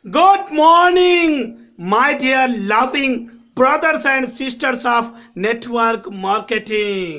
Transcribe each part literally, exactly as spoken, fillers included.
Good morning, my dear loving brothers and sisters of network marketing.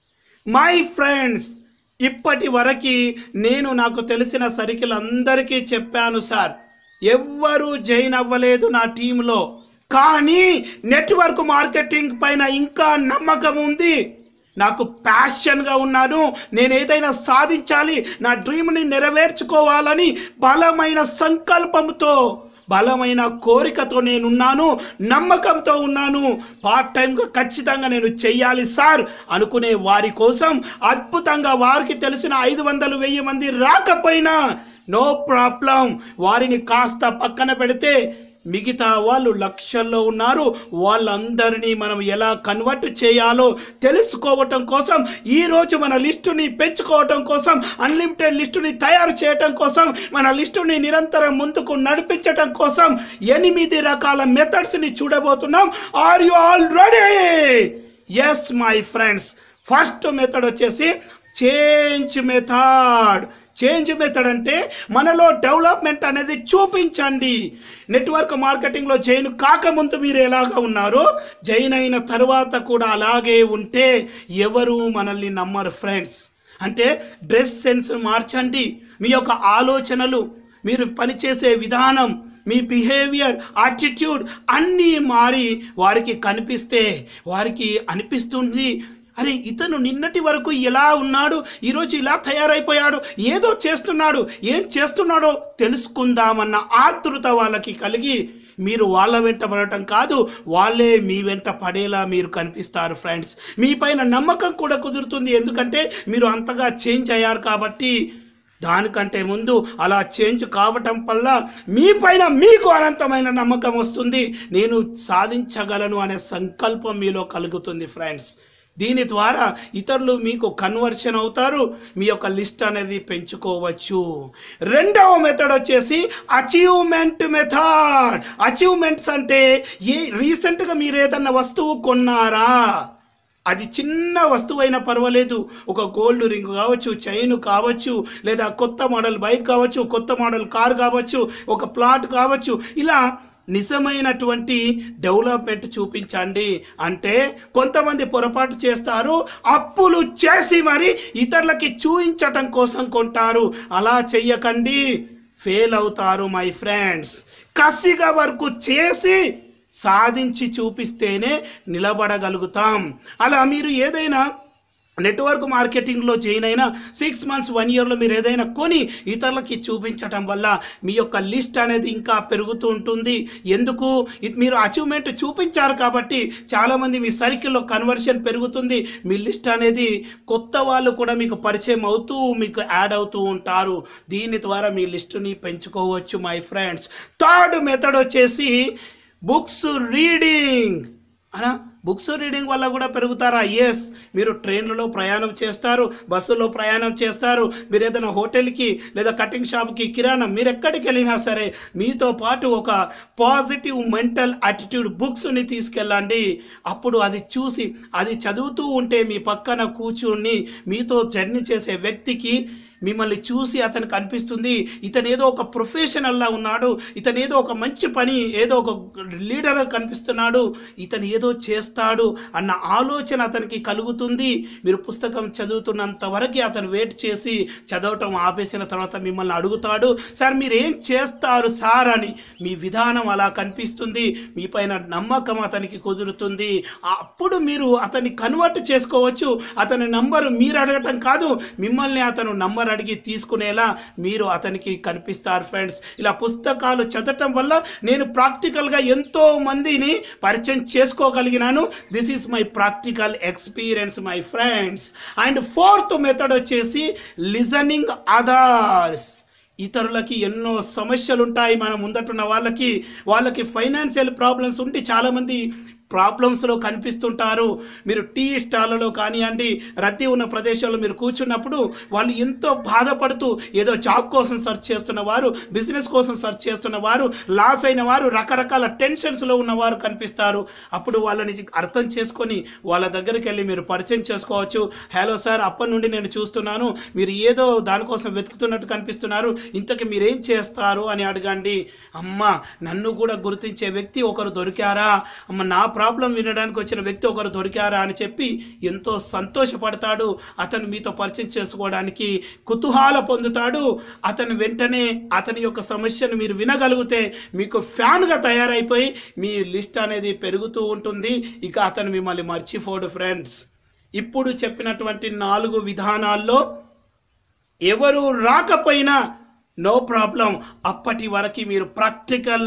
My friends, ఇప్పటి వరకు నేను నాకు తెలిసిన సర్కిలందరికీ చెప్పాను సార్. ఎవ్వరూ జాయిన్ అవ్వలేదు నా టీంలో. కానీ నెట్వర్క్ మార్కెటింగ్ పైన ఇంకా నమ్మకం ఉంది. నాకు ప్యాషన్గా ఉన్నాను. నేను ఏదైనా సాధించాలి, నా డ్రీమ్ని నెరవేర్చుకోవాలని బలమైన సంకల్పంతో, బలమైన కోరికతో నేనున్నాను, నమ్మకంతో ఉన్నాను. పార్ట్ టైంగా ఖచ్చితంగా నేను చెయ్యాలి సార్ అనుకునే వారి కోసం అద్భుతంగా వారికి తెలిసిన ఐదు వందలు వెయ్యి మంది రాకపోయినా నో ప్రాబ్లం, వారిని కాస్త పక్కన పెడితే మిగతా వాళ్ళు లక్షల్లో ఉన్నారు. వాళ్ళందరినీ మనం ఎలా కన్వర్ట్ చేయాలో తెలుసుకోవటం కోసం, ఈరోజు మన లిస్టుని పెంచుకోవటం కోసం, అన్లిమిటెడ్ లిస్టుని తయారు చేయటం కోసం, మన లిస్టుని నిరంతరం ముందుకు నడిపించటం కోసం ఎనిమిది రకాల మెథడ్స్ని చూడబోతున్నాం. Are you all ready? Yes my friends. First method వచ్చేసి చేంజ్ మెథడ్. చేంజ్ మెథడ్ అంటే మనలో డెవలప్మెంట్ అనేది చూపించండి. నెట్వర్క్ మార్కెటింగ్లో జాయిన్ కాకముందు మీరు ఎలాగ ఉన్నారో, జాయిన్ అయిన తర్వాత కూడా అలాగే ఉంటే ఎవరు మనల్ని నమ్మరు ఫ్రెండ్స్. అంటే డ్రెస్ సెన్స్ మార్చండి. మీ యొక్క ఆలోచనలు, మీరు పనిచేసే విధానం, మీ బిహేవియర్, యాటిట్యూడ్ అన్నీ మారి వారికి కనిపిస్తే వారికి అనిపిస్తుంది, అరే ఇతను నిన్నటి వరకు ఇలా ఉన్నాడు, ఈరోజు ఇలా తయారైపోయాడు, ఏదో చేస్తున్నాడు, ఏం చేస్తున్నాడో తెలుసుకుందామన్న ఆతృత వాళ్ళకి కలిగి మీరు వాళ్ళ వెంట పడటం కాదు, వాళ్ళే మీ వెంట పడేలా మీరు కనిపిస్తారు ఫ్రెండ్స్. మీ పైన నమ్మకం కూడా కుదురుతుంది, ఎందుకంటే మీరు అంతగా చేంజ్ అయ్యారు కాబట్టి. దానికంటే ముందు అలా చేంజ్ కావటం వల్ల మీ పైన మీకు అనంతమైన నమ్మకం వస్తుంది. నేను సాధించగలను అనే సంకల్పం మీలో కలుగుతుంది ఫ్రెండ్స్. దీని ద్వారా ఇతరులు మీకు కన్వర్షన్ అవుతారు, మీ యొక్క లిస్ట్ అనేది పెంచుకోవచ్చు. రెండవ మెథడ్ వచ్చేసి అచీవ్మెంట్ మెథడ్. అచీవ్మెంట్స్ అంటే ఏ రీసెంట్గా మీరు ఏదన్నా వస్తువు కొన్నారా, అది చిన్న వస్తువు అయినా పర్వాలేదు, ఒక గోల్డ్ రింగ్ కావచ్చు, చైన్ కావచ్చు, లేదా కొత్త మోడల్ బైక్ కావచ్చు, కొత్త మోడల్ కార్ కావచ్చు, ఒక ప్లాట్ కావచ్చు, ఇలా నిజమైనటువంటి డెవలప్మెంట్ చూపించండి. అంటే కొంతమంది పొరపాటు చేస్తారు, అప్పులు చేసి మరి ఇతరులకి చూపించటం కోసం కొంటారు. అలా చెయ్యకండి, ఫెయిల్ అవుతారు మై ఫ్రెండ్స్. కసిగా వర్క్ చేసి సాధించి చూపిస్తేనే నిలబడగలుగుతాం. అలా మీరు ఏదైనా నెట్వర్క్ మార్కెటింగ్లో జాయిన్ అయినా సిక్స్ మంత్స్ వన్ ఇయర్లో మీరు ఏదైనా కొని ఇతరులకి చూపించటం వల్ల మీ యొక్క లిస్ట్ అనేది ఇంకా పెరుగుతూ ఉంటుంది. ఎందుకు? మీరు అచీవ్మెంట్ చూపించారు కాబట్టి చాలామంది మీ సర్కిల్లో కన్వర్షన్ పెరుగుతుంది. మీ లిస్ట్ అనేది కొత్త వాళ్ళు కూడా మీకు పరిచయం అవుతూ మీకు యాడ్ అవుతూ ఉంటారు. దీని ద్వారా మీ లిస్టుని పెంచుకోవచ్చు మై ఫ్రెండ్స్. థర్డ్ మెథడ్ వచ్చేసి బుక్స్ రీడింగ్. అనా బుక్స్ రీడింగ్ వల్ల కూడా పెరుగుతారా? ఎస్. మీరు ట్రైన్లలో ప్రయాణం చేస్తారు, బస్సులో ప్రయాణం చేస్తారు, మీరు ఏదైనా హోటల్కి లేదా కటింగ్ షాప్కి, కిరాణం, మీరు ఎక్కడికి వెళ్ళినా సరే మీతో పాటు ఒక పాజిటివ్ మెంటల్ యాటిట్యూడ్ బుక్స్ని తీసుకెళ్ళండి. అప్పుడు అది చూసి అది చదువుతూ ఉంటే మీ పక్కన కూర్చుని మీతో జర్నీ చేసే వ్యక్తికి మిమ్మల్ని చూసి అతనికి అనిపిస్తుంది, ఇతను ఏదో ఒక ప్రొఫెషనల్లా ఉన్నాడు, ఇతను ఏదో ఒక మంచి పని, ఏదో ఒక లీడర్ కనిపిస్తున్నాడు, ఇతను ఏదో చేస్తాడు అన్న ఆలోచన అతనికి కలుగుతుంది. మీరు పుస్తకం చదువుతున్నంత వరకు అతను వెయిట్ చేసి చదవటం ఆపేసిన తర్వాత మిమ్మల్ని అడుగుతాడు, సార్ మీరు ఏం చేస్తారు సార్ అని. మీ విధానం అలా కనిపిస్తుంది, మీ పైన నమ్మకం అతనికి కుదురుతుంది. అప్పుడు మీరు అతన్ని కన్వర్ట్ చేసుకోవచ్చు. అతని నంబరు మీరు అడగటం కాదు, మిమ్మల్ని అతను నంబర్ అడిగి తీసుకునేలా మీరు అతనికి కనిపిస్తారు ఫ్రెండ్స్. ఇలా పుస్తకాలు చదవటం వల్ల నేను ప్రాక్టికల్గా ఎంతో మందిని పరిచయం చేసుకోగలిగినాను. This is my practical experience my friends. And fourth method వచ్చేసి లిజనింగ్ అదర్స్. ఇతరులకి ఎన్నో సమస్యలు ఉంటాయి మన ముందటున్న వాళ్ళకి. వాళ్ళకి ఫైనాన్షియల్ ప్రాబ్లమ్స్ ఉండి చాలామంది ప్రాబ్లమ్స్లో కనిపిస్తుంటారు. మీరు టీ స్టాల్లో కానివ్వండి, రద్దీ ఉన్న ప్రదేశాల్లో మీరు కూర్చున్నప్పుడు వాళ్ళు ఎంతో బాధపడుతూ ఏదో జాబ్ కోసం సెర్చ్ చేస్తున్న వారు, బిజినెస్ కోసం సెర్చ్ చేస్తున్న వారు, లాస్ అయిన వారు, రకరకాల టెన్షన్స్లో ఉన్నవారు కనిపిస్తారు. అప్పుడు వాళ్ళని అర్థం చేసుకొని వాళ్ళ దగ్గరికి వెళ్ళి మీరు పరిచయం చేసుకోవచ్చు. హలో సార్, అప్పటి నుండి నేను చూస్తున్నాను, మీరు ఏదో దానికోసం వెతుకుతున్నట్టు కనిపిస్తున్నారు, ఇంతకీ మీరేం చేస్తారు అని అడగండి. అమ్మ, నన్ను కూడా గుర్తించే వ్యక్తి ఒకరు దొరికారా, అమ్మ నా ప్రాబ్లం వినడానికి వచ్చిన వ్యక్తి ఒకరు దొరికారా అని చెప్పి ఎంతో సంతోషపడతాడు. అతను మీతో పరిచయం చేసుకోవడానికి కుతూహల పొందుతాడు. అతను వెంటనే అతని యొక్క సమస్యను మీరు వినగలిగితే మీకు ఫ్యాన్గా తయారైపోయి మీ లిస్ట్ అనేది పెరుగుతూ ఉంటుంది. ఇక అతను మిమ్మల్ని మర్చిపోడు ఫ్రెండ్స్. ఇప్పుడు చెప్పినటువంటి నాలుగు విధానాల్లో ఎవరు రాకపోయినా నో ప్రాబ్లం, అప్పటి వరకు మీరు practical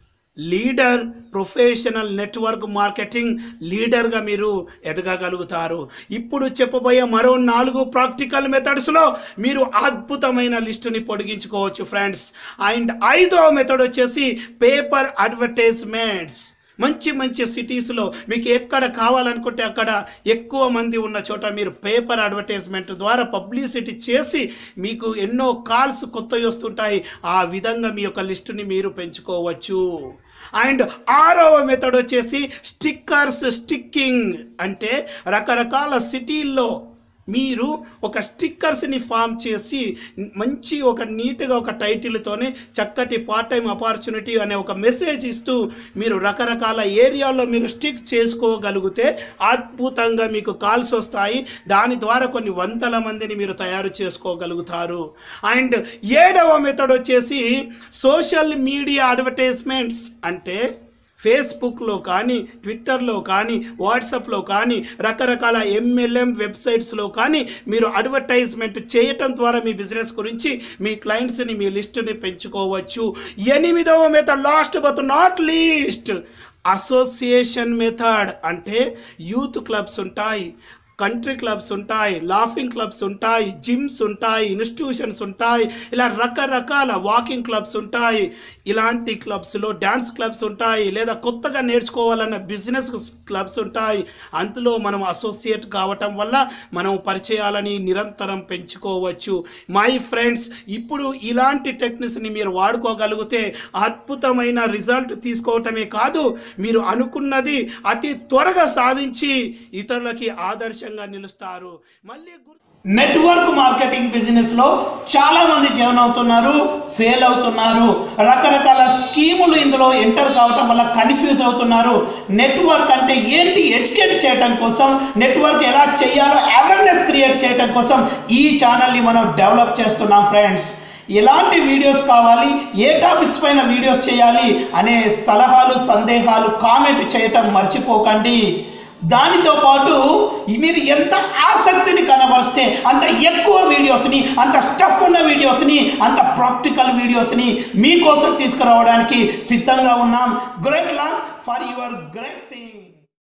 leader, professional network marketing లీడర్గా మీరు ఎదగగలుగుతారు. ఇప్పుడు చెప్పబోయే మరో నాలుగు ప్రాక్టికల్ మెథడ్స్లో మీరు అద్భుతమైన లిస్టుని పొడిగించుకోవచ్చు ఫ్రెండ్స్. అండ్ ఐదో మెథడ్ వచ్చేసి పేపర్ అడ్వర్టైజ్మెంట్స్. మంచి మంచి సిటీస్లో మీకు ఎక్కడ కావాలనుకుంటే అక్కడ ఎక్కువ మంది ఉన్న చోట మీరు పేపర్ అడ్వర్టైజ్మెంట్ ద్వారా పబ్లిసిటీ చేసి మీకు ఎన్నో కాల్స్ కొత్తవి వస్తుంటాయి. ఆ విధంగా మీ యొక్క లిస్టుని మీరు పెంచుకోవచ్చు. అండ్ ఆరవ మెథడ్ వచ్చేసి స్టిక్కర్స్ స్టిక్కింగ్. అంటే రకరకాల సిటీల్లో మీరు ఒక స్టిక్కర్స్ని ఫామ్ చేసి మంచి ఒక నీట్గా ఒక టైటిల్తోనే చక్కటి పార్ట్ టైం ఆపర్చునిటీ అనే ఒక మెసేజ్ ఇస్తూ మీరు రకరకాల ఏరియాల్లో మీరు స్టిక్ చేసుకోగలిగితే అద్భుతంగా మీకు కాల్స్ వస్తాయి. దాని ద్వారా కొన్ని వందల మందిని మీరు తయారు చేసుకోగలుగుతారు. అండ్ ఏడవ మెథడ్ వచ్చేసి సోషల్ మీడియా అడ్వర్టైజ్మెంట్స్. అంటే ఫేస్బుక్లో కానీ, ట్విట్టర్లో కానీ, వాట్సాప్లో కానీ, రకరకాల ఎంఎల్ఎం వెబ్సైట్స్లో కానీ మీరు అడ్వర్టైజ్మెంట్ చేయటం ద్వారా మీ బిజినెస్ గురించి మీ క్లయింట్స్ని, మీ లిస్టుని పెంచుకోవచ్చు. ఎనిమిదవ method, last but not least, association method. అంటే యూత్ క్లబ్స్ ఉంటాయి, కంట్రీ క్లబ్స్ ఉంటాయి, లాఫింగ్ క్లబ్స్ ఉంటాయి, జిమ్స్ ఉంటాయి, ఇన్స్టిట్యూషన్స్ ఉంటాయి, ఇలా రకరకాల వాకింగ్ క్లబ్స్ ఉంటాయి. ఇలాంటి క్లబ్స్లో డ్యాన్స్ క్లబ్స్ ఉంటాయి, లేదా కొత్తగా నేర్చుకోవాలన్న బిజినెస్ క్లబ్స్ ఉంటాయి. అందులో మనం అసోసియేట్ కావటం వల్ల మనం పరిచయాలని నిరంతరం పెంచుకోవచ్చు. మై ఫ్రెండ్స్, ఇప్పుడు ఇలాంటి టెక్నిక్స్ని మీరు వాడుకోగలిగితే అద్భుతమైన రిజల్ట్ తీసుకోవటమే కాదు, మీరు అనుకున్నది అతి త్వరగా సాధించి ఇతరులకి ఆదర్శ నిలుస్తారు. మళ్ళీ నెట్వర్క్ మార్కెటింగ్ బిజినెస్ లో చాలా మంది జాయిన్ అవుతున్నారు, ఫెయిల్ అవుతున్నారు. రకరకాల స్కీములు ఇందులో ఎంటర్ కావటం వల్ల కన్ఫ్యూజ్ అవుతున్నారు. నెట్వర్క్ అంటే ఏంటి ఎడ్యుకేట్ చేయడం కోసం, నెట్వర్క్ ఎలా చేయాలో అవేర్నెస్ క్రియేట్ చేయడం కోసం ఈ ఛానల్ని మనం డెవలప్ చేస్తున్నాం ఫ్రెండ్స్. ఎలాంటి వీడియోస్ కావాలి, ఏ టాపిక్స్ పైన వీడియోస్ చేయాలి అనే సలహాలు, సందేహాలు కామెంట్ చేయటం మర్చిపోకండి. దానితో పాటు మీరు ఎంత ఆసక్తిని కనబరిస్తే అంత ఎక్కువ వీడియోస్ని, అంత స్టఫ్ ఉన్న వీడియోస్ని, అంత ప్రాక్టికల్ వీడియోస్ని మీకోసం తీసుకురావడానికి సిద్ధంగా ఉన్నాం. Great luck for your great thing.